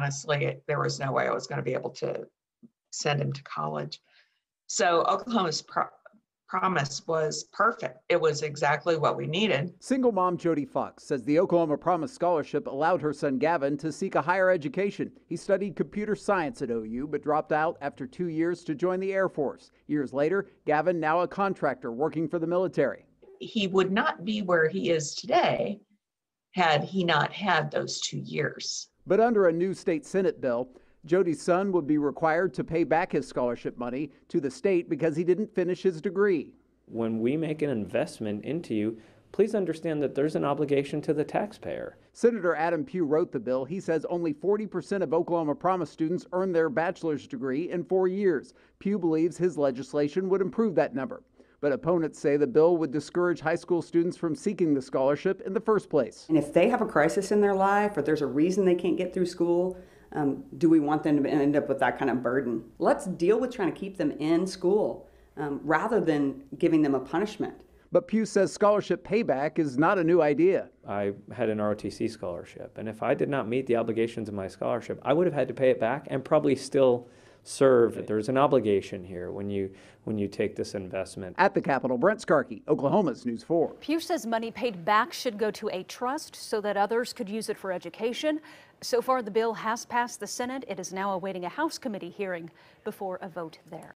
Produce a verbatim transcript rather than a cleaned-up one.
honestly, there was no way I was going to be able to send him to college. So Oklahoma's pro- promise was perfect. It was exactly what we needed. Single mom Jody Fox says the Oklahoma Promise Scholarship allowed her son Gavin to seek a higher education. He studied computer science at O U, but dropped out after two years to join the Air Force. Years later, Gavin, now a contractor working for the military. He would not be where he is today had he not had those two years. But under a new state Senate bill, Jody's son would be required to pay back his scholarship money to the state because he didn't finish his degree. When we make an investment into you, please understand that there's an obligation to the taxpayer. Senator Adam Pugh wrote the bill. He says only forty percent of Oklahoma Promise students earn their bachelor's degree in four years. Pugh believes his legislation would improve that number. But opponents say the bill would discourage high school students from seeking the scholarship in the first place. And if they have a crisis in their life or there's a reason they can't get through school, um, do we want them to end up with that kind of burden? Let's deal with trying to keep them in school um, rather than giving them a punishment. But Pugh says scholarship payback is not a new idea. I had an R O T C scholarship, and if I did not meet the obligations of my scholarship, I would have had to pay it back and probably still serve. There's an obligation here when you when you take this investment. At the Capitol, Brent Skarkey, Oklahoma's News four. Pugh says money paid back should go to a trust so that others could use it for education. So far, the bill has passed the Senate. It is now awaiting a House committee hearing before a vote there.